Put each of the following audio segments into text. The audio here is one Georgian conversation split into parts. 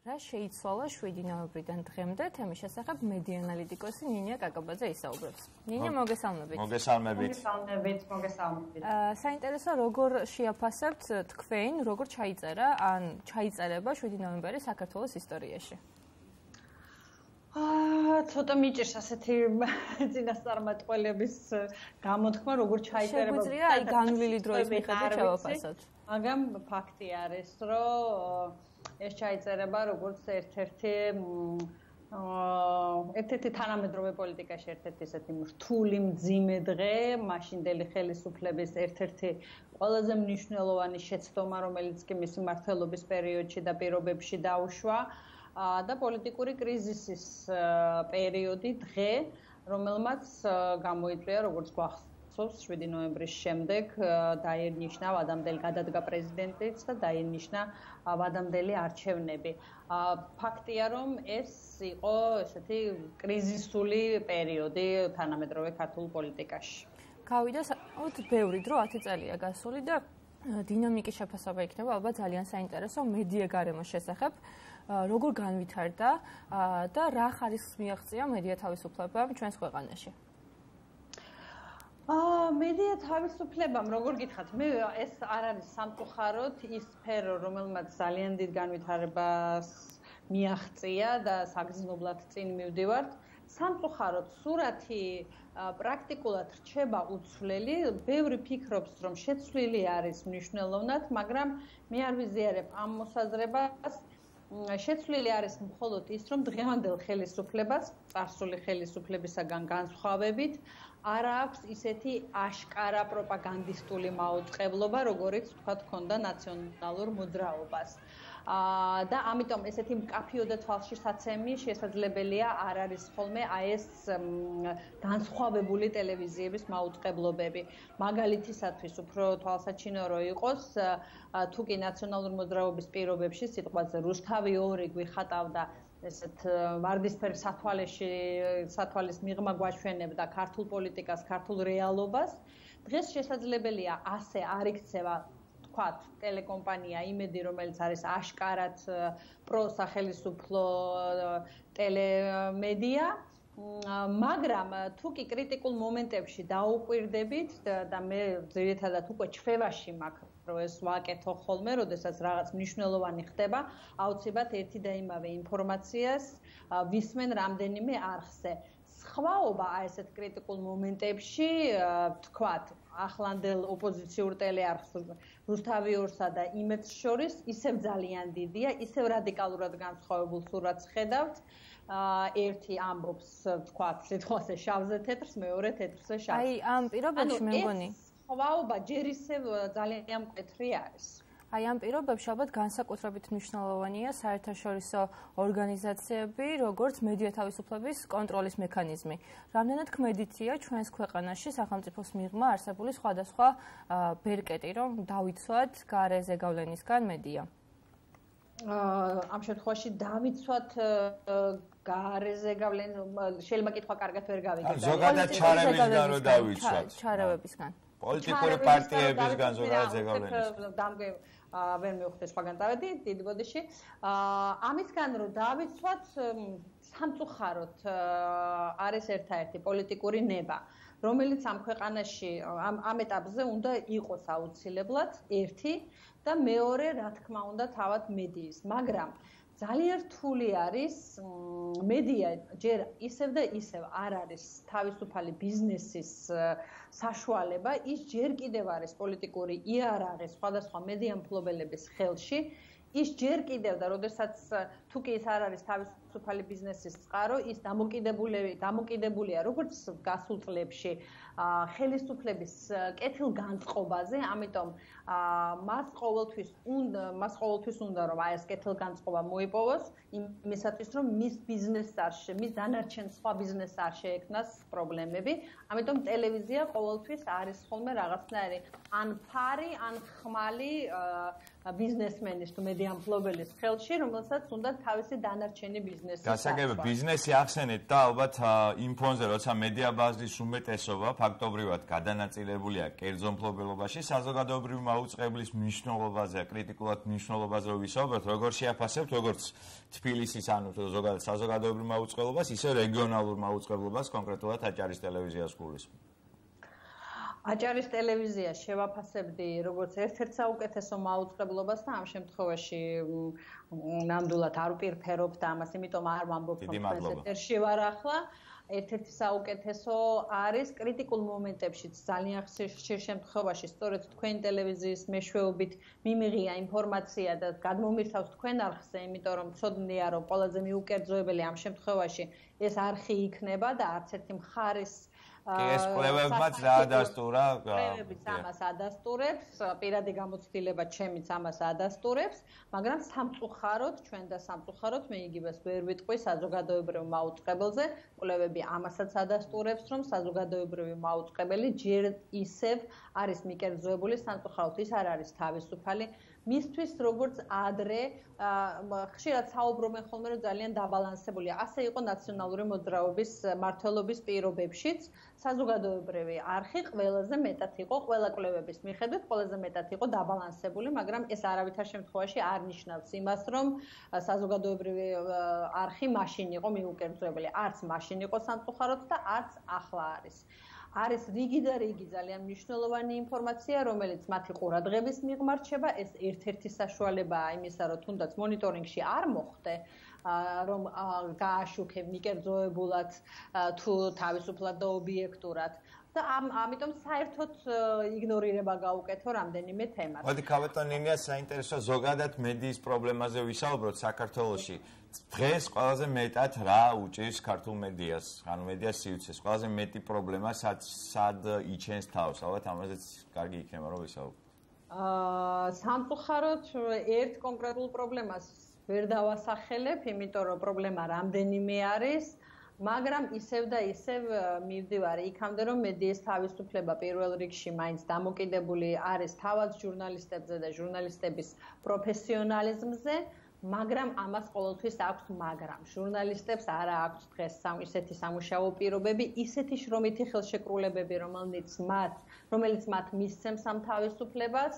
რა შეიცვალა 7 ნოემბრიდან დღემდე თემის შესახებ მედია ანალიტიკოსი ნინია კაკაბაძე ისაუბრებს. ნინია, მოგესალმებით. მოგესალმებით. საინტერესო როგორ შეაფასებთ თქვენ, როგორ ჩაიწერა ან ჩაიწერება 7 ნოემბერი საქართველოს ისტორიაში? ცოტა მიჭირს ასეთი წინასწარმეტყველების გამოთქმა, როგორ ჩაიწერება. შეგვიძლია აი განვლილი დროის მიხედვით შევაფასოთ. მაგრამ ფაქტი არის, რომ ეს ჩაიწერება როგორც ერთ-ერთი თანამედროვე პოლიტიკაში ერთ-ერთი ესეთი რთული მძიმე დღე, მაშინდელი ხელისუფლების ერთ-ერთი ყველაზე მნიშვნელოვანი შეცდომა, რომელიც კი მისი მმართველობის პერიოდში და პირობებში დაუშვა და პოლიტიკური კრიზისის პერიოდი დღე, რომელმაც გამოიწვია როგორც გვახსოვს 7 ნოემბრის შემდეგ დაინიშნა ვადამდელი გადადგა პრეზიდენტიც და დაინიშნა ვადამდელი არჩევნები. ფაქტია, რომ ეს იყო ესეთი კრიზისული პერიოდი თანამედროვე ქართულ პოლიტიკაში. გავიდა საკმაოდ ბევრი დრო 10 წელია გასული და დინამიკის შეფასება იქნება ალბათ ძალიან საინტერესო მედია გარემოს შესახებ. როგორ განვითარდა და რა ხარისხს მიაღწია მედია თავისუფლებამ ჩვენს ქვეყანაში? მედია თავისუფლებამ, როგორ გითხათ, მე ეს არ არის სამწუხაროდ ის სფერო, რომელმაც ძალიან დიდ განვითარებას მიაღწია და საგრძნობლად წინ მივდივართ. სამწუხაროდ სურათი პრაქტიკულად რჩება უცვლელი, ბევრი ფიქრობს, რომ შეცვლილი არის მნიშვნელოვნად, მაგრამ მე არ ვიზიარებ ამ მოსაზრებას. შეცვლილი არის მხოლოდ ის, რომ დღევანდელ ხელისუფლებას, წარსული ხელისუფლებისაგან განსხვავებით, არ აქვს ისეთი აშკარა პროპაგანდისტული მაუწყებლობა, როგორიც თქვა ჰქონდა ნაციონალურ მოძრაობას. და ამიტომ ესეთი მკაფიო და თვალშისაცემი შესაძლებელია არ არის ხოლმე აი ეს განსხვავებული ტელევიზიების მაუწყებლობები. მაგალითისათვის უფრო თვალსაჩინო რო იყოს, თუ კი ნაციონალურ მოძრაობის პირობებში სიტყვაზე რუსთავი 2 გვიხატავდა ესეთ ვარდისფერ სათვალის მიღმა გვაჩვენებდა ქართულ პოლიტიკას, ქართულ რეალობას. დღეს შესაძლებელია ასე არ იქცევა თქვათ ტელეკომპანია იმედი, რომელიც არის აშკარად პროსახელისუფლო ტელემედია, მაგრამ თუ კი კრიტიკულ მომენტებში დაუკვირდებით და მე ძირითადად უკვე ჩვევაში მაქვს, რომ ეს ვაკეთო ხოლმე, როდესაც რაღაც მნიშვნელოვანი ხდება, აუცილებლად ერთი და იმავე ინფორმაციას ვისმენ რამდენიმე არხზე. სხვაობა აი ესეთ კრიტიკულ მომენტებში, თქვათ, ახლანდელ ოპოზიციურ ტელეარხს რუსთავი 2-სა და იმედს შორის ისევ ძალიან დიდია, ისევ რადიკალურად განსხვავებულ სურათს ხედავთ. ერთი ამბობს, თქვათ, სიტყვაზე შავზე თეთრს, მეორე თეთრზე შავს. აი ამ პირობებში მე მგონი სხვაობა ჯერ ისევ ძალიან მკვეთრი არის. აი ამ პირობებში ალბათ განსაკუთრებით მნიშვნელოვანია საერთაშორისო ორგანიზაციები, როგორც მედია თავისუფლების კონტროლის მექანიზმი. რამდენად ქმედითია ჩვენს ქვეყანაში სახელმწიფოს მიღმა არსებული სხვადასხვა ბერკეტი, რომ დავიცვათ გარეზე გავლენისგან მედია? ამ შემთხვევაში დავიცვათ გარეზე გავლენ შეიძლება კითხვა კარგად ვერ გავიგე. ზოგადად ჩარევისგან რო დავიცვათ. ჩარევებისგან. პოლიტიკური პარტიებისგან ზოგადად ზეგავლენისგან. ვერ მივხვდი სხვაგან დავედი დიდ ბოდიში. ამისგან რო დავიცვათ სამწუხაროდ არის ერთ-ერთი პოლიტიკური ნება, რომელიც ამ ქვეყანაში ამ ეტაპზე უნდა იყოს აუცილებლად ერთი და მეორე, რა თქმა უნდა, თავად მედიის, მაგრამ ძალიან რთული არის მედია ჯერ ისევ და ისევ არ არის თავისუფალი ბიზნესის საშუალება, ის ჯერ კიდევ არის პოლიტიკური იარაღი სხვადასხვა მედია მფლობელების ხელში, ის ჯერ კიდევ და როდესაც თუ კი ის არ არის თავისუფალი ბიზნესის წყარო, ის დამოკიდებულია როგორც გასულ წლებში ხელისუფლების კეთილგანწყობაზე, ამიტომ მას ყოველთვის უნდა რომ აი ეს კეთილგანწყობა მოიპოვოს იმისათვის რომ მის ბიზნესს მის დანარჩენ სხვა ბიზნესს არ შეექმნას პრობლემები, ამიტომ ტელევიზია ყოველთვის არის ხოლმე რაღაცნაირი ან ფარი, ან ხმალი ბიზნესმენის თუ მედია მფლობელის ხელში, რომელსაც უნდა თავისი დანარჩენი ბიზნესი. გასაგებია ბიზნესი ახსენეთ და ალბათ იმ ფონზე როცა მედია ბაზრის უმეტესობა ფაქტობრივად გადანაწილებულია კერძო მფლობელობაში, საზოგადოებრივი მაუწყებლის მნიშვნელობაზე, კრიტიკულად მნიშვნელობაზე ვისაუბროთ, როგორ შეაფასებთ, როგორც თბილისის, ანუ ზოგადად საზოგადოებრივ მაუწყებლობას, ისე რეგიონალურ მაუწყებლობას, კონკრეტულად აჭარის ტელევიზიას გულისხმობ. აჭარის ტელევიზია შევაფასებდი როგორც ერთ-ერთ საუკეთესო მაუწყებლობას და ამ შემთხვევაში ნამდვილად არ ვპირფერობ ამას, იმიტომ არ ვამბობ, რომ ეთერში ვარ ახლა. ერთ-ერთი საუკეთესო არის კრიტიკულ მომენტებშიც ძალიან ხშირ შემთხვევაში სწორედ თქვენ ტელევიზიის მეშვეობით მიმიღია ინფორმაცია და გადმომირთავს თქვენ არხზე, იმიტომ რომ ცოდნია რომ ყველაზე მიუკერძოებელი ამ შემთხვევაში ეს არხი იქნება და არც ერთი მხარის ეს კვლევებმაც დაადასტურა, კვლევებიც ამას ადასტურებს, პირადი გამოცდილება ჩემიც ამას ადასტურებს, მაგრამ სამწუხაროდ, ჩვენ და სამწუხაროდ მე იგივეს ვერ ვიტყვი საზოგადოებრივ მაუწყებელზე, კვლევები ამასაც ადასტურებს, რომ საზოგადოებრივი მაუწყებელი ჯერ ისევ არის მიკერძოებული, სამწუხაროდ ის არ არის თავისუფალი. მისთვის როგორც ადრე ხშირად საუბრობენ ხოლმე რომ ძალიან დაბალანსებულია. ასე იყო ნაციონალური მოძრაობის მმართველობის პირობებშიც საზოგადოებრივი არხი ყველაზე მეტად იყო ყველა კვლევების მიხედვით ყველაზე მეტად იყო დაბალანსებული, მაგრამ ეს არავითარ შემთხვევაში არ ნიშნავს იმას, რომ საზოგადოებრივი არხი მაშინ იყო მიუკერძოებელი. არც მაშინ იყო სამწუხაროდ და არც ახლა არის. არის რიგი და რიგი ძალიან მნიშვნელოვანი ინფორმაცია, რომელიც მათი ყურადღების მიღმა რჩება, ეს ერთ-ერთი საშუალებაა იმისა, რომ თუნდაც მონიტორინგში არ მოხდე, რომ გააშუქე მიკერძოებულად თუ თავისუფლად და ობიექტურად. და ამიტომ საერთოდ იგნორირება გაუკეთო რამდენიმე თემას. მოდი ქავეტონინია საინტერესო ზოგადად მედიის პრობლემაზე ვისაუბროთ საქართველოში. დღეს ყველაზე მეტად რა უჭირს ქართულ მედიას, ანუ მედიას სივრცეს, ყველაზე მეტი პრობლემა სად იჩენს თავს, ალბათ ამაზეც კარგი იქნება რომ ვისაუბროთ. სამწუხაროდ ერთ კონკრეტულ პრობლემას ვერ დავასახელებ, იმიტომ რომ პრობლემა რამდენიმე არის. მაგრამ ისევ და ისევ მივდივარ იქამდე, რომ მედიის თავისუფლება პირველ რიგში მაინც დამოკიდებული არის თავად ჟურნალისტებზე და ჟურნალისტების პროფესიონალიზმზე, მაგრამ ამას ყოველთვის აქვს მაგრამ. ჟურნალისტებს არა აქვს დღეს ისეთი სამუშაო პირობები, ისეთი შრომითი ხელშეკრულებები, რომელიც მათ მისცემს ამ თავისუფლებას.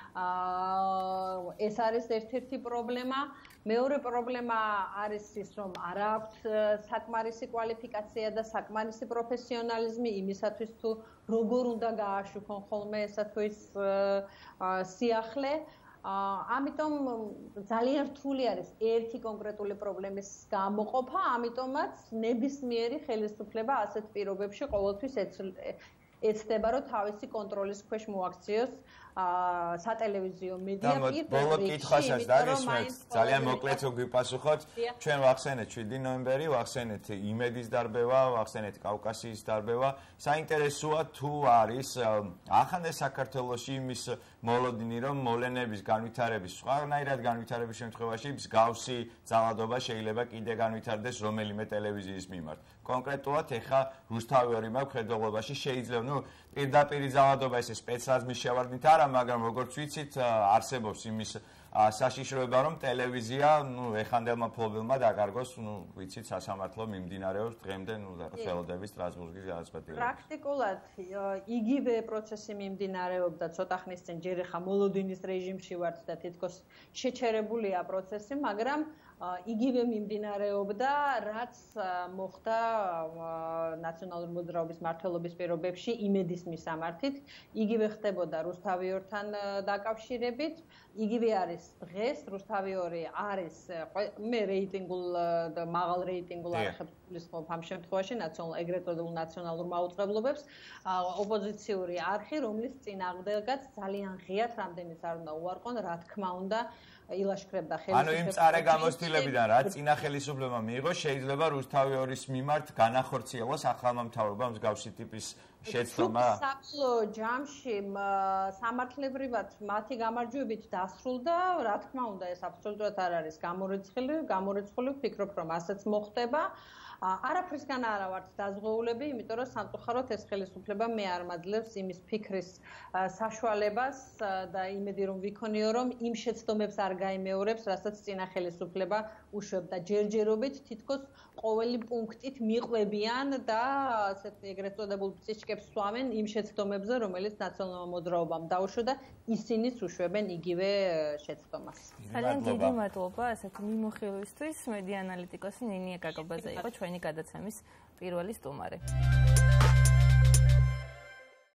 ეს არის ერთ-ერთი პრობლემა. მეორე პრობლემა არის ის, რომ არ აქვს საკმარისი კვალიფიკაცია და საკმარისი პროფესიონალიზმი იმისათვის თუ როგორ უნდა გააშუქონ ხოლმე ესა თუ ის სიახლე. ამიტომ ძალიან რთული არის ერთი კონკრეტული პრობლემის გამოყოფა, ამიტომაც ნებისმიერი ხელისუფლება ასეთ პირობებში ყოველთვის ეცდება, რომ თავისი კონტროლის ქვეშ მოაქციოს სატელევიზიო მედია პირდაპირ. ბოლო კითხვასაც დაგესმევთ, ძალიან მოკლედ რომ გვიპასუხოთ. ჩვენ ვახსენეთ 7 ნოემბერი, ვახსენეთ იმედის დარბევა, ვახსენეთ კავკასიის დარბევა. საინტერესოა თუ არის ახალ საქართველოში იმის მოლოდინი, რომ მოვლენების განვითარების, სხვანაირად განვითარების შემთხვევაში მსგავსი ძალადობა შეიძლება კიდე განვითარდეს რომელიმე ტელევიზიის მიმართ. კონკრეტულად ეხა რუსთავი მაქვს ხედველობაში შეიძლება პირდაპირ ძალადობა ესე სპეცრაზმის შევარდნით არა, მაგრამ როგორც ვიცით არსებობს იმის საშიშროება, რომ ტელევიზია, ეხანდელმა მფლობელმა დაკარგოს, ვიცით, სასამართლო მიმდინარეობს დღემდე, ხელოდები სტრასბურგის გადაწყვეტილებით. პრაქტიკულად იგივე პროცესი მიმდინარეობდა ცოტა ხნის წინ, ჯერ ახლა მოლოდინის რეჟიმში ვართ და თითქოს შეჩერებულია პროცესი, მაგრამ იგივე მიმდინარეობდა, რაც მოხდა ნაციონალური მოძრაობის მმართველობის პირობებში იმედის მისამართით, იგივე ხდებოდა რუსთავიორთან დაკავშირებით, იგივე არის დღეს რუსთავიორი არის მე რეიტინგულ და მაღალ რეიტინგულ არხებს გულისხმობ ამ შემთხვევაში ეგრეთ წოდებულ ნაციონალურ მაუწყებლობებს, ოპოზიციური არხი, რომლის წინააღმდეგაც ძალიან ღიად რამდენიც არ უნდა უარყონ, რა თქმა უნდა ილაშქრებდა ხელისუფლებას. ანუ იმ წარე გამოცდილებიდან რაც წინა ხელისუფლება მიიღო, შეიძლება რუსთავიორის მიმართ განახორციელოს ახალმა მთავრობამ მსგავსი ტიპის შეცდომა. საბოლოო ჯამში სამართლებრივად მათი გამარჯვებით დასრულდა, რა თქმა უნდა, ეს აბსოლუტურად არ არის გამორიცხული, ვფიქრობ, რომ ასეც მოხდება. არაფრისგან არა ვართ დაზღვეულები, იმიტომ რომ სამწუხაროდ ეს ხელისუფლება მე არ მაძლევს იმის ფიქრის საშუალებას და იმედი რომ ვიქონიო, რომ იმ შეცდომებს არ გაიმეორებს, რასაც წინა ხელისუფლება უშვებდა. ჯერჯერობით თითქოს ყოველი პუნქტით მიყვებიან და ასეთ ეგრეთ წოდებულ პარჩიკებს სვამენ იმ შეცდომებზე, რომელიც ნაციონალურ მოძრაობამ დაუშვა და ისინიც უშვებენ იგივე შეცდომას. ძალიან დიდი მადლობა ასეთი მიმოხილვისთვის. მედია ანალიტიკოსი ნინია გაგაბაძე იყო ჩვენი გადაცემის პირველი სტუმარი.